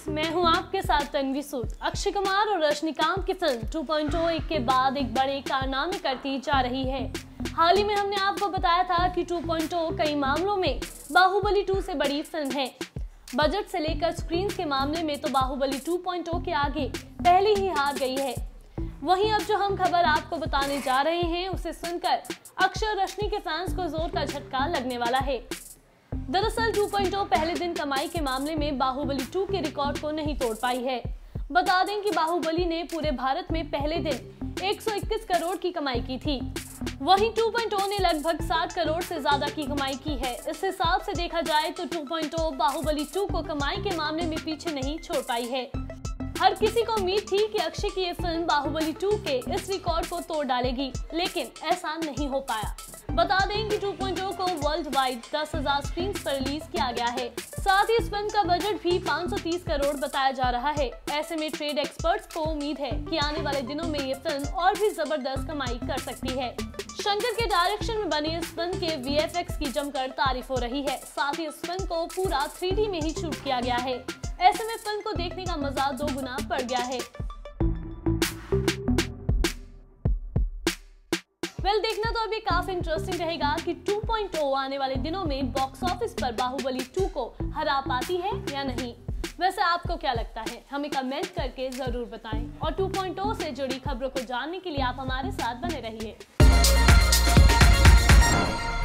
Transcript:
मैं हूं आपके साथ तन्वी सूद। अक्षय कुमार और रजनीकांत की फिल्म 2.0 एक के बाद एक बड़े कारनामे करती जा रही है। हाल ही में हमने आपको बताया था कि 2.0 कई मामलों में बाहुबली 2 से बड़ी फिल्म है। बजट से लेकर स्क्रीन के मामले में तो बाहुबली 2.0 के आगे पहले ही हार गई है। वहीं अब जो हम खबर आपको बताने जा रहे हैं उसे सुनकर अक्षय और रजनी के फैंस को जोर का झटका लगने वाला है। दरअसल 2.0 पहले दिन कमाई के मामले में बाहुबली 2 के रिकॉर्ड को नहीं तोड़ पाई है। बता दें कि बाहुबली ने पूरे भारत में पहले दिन 121 करोड़ की कमाई की थी। वहीं 2.0 ने लगभग 60 करोड़ से ज्यादा की कमाई की है। इस हिसाब से देखा जाए तो 2.0 बाहुबली 2 को कमाई के मामले में पीछे नहीं छोड़ पाई है। हर किसी को उम्मीद थी कि अक्षय की ये फिल्म बाहुबली 2 के इस रिकॉर्ड को तोड़ डालेगी, लेकिन ऐसा नहीं हो पाया। बता दें कि 2.0 को वर्ल्ड वाइड 10,000 स्क्रीन पर रिलीज किया गया है। साथ ही इस फिल्म का बजट भी 530 करोड़ बताया जा रहा है। ऐसे में ट्रेड एक्सपर्ट्स को उम्मीद है कि आने वाले दिनों में ये फिल्म और भी जबरदस्त कमाई कर सकती है। शंकर के डायरेक्शन में बनी इस फिल्म के VFX की जमकर तारीफ हो रही है। साथ ही इस फिल्म को पूरा 3D में ही शूट किया गया है। ऐसे में फिल्म को देखने का मजा 2 गुना बढ़ गया है। देखना तो अभी काफी इंटरेस्टिंग रहेगा कि 2.0 आने वाले दिनों में बॉक्स ऑफिस पर बाहुबली 2 को हरा पाती है या नहीं। वैसे आपको क्या लगता है, हमें कमेंट करके जरूर बताएं। और 2.0 से जुड़ी खबरों को जानने के लिए आप हमारे साथ बने रहिए।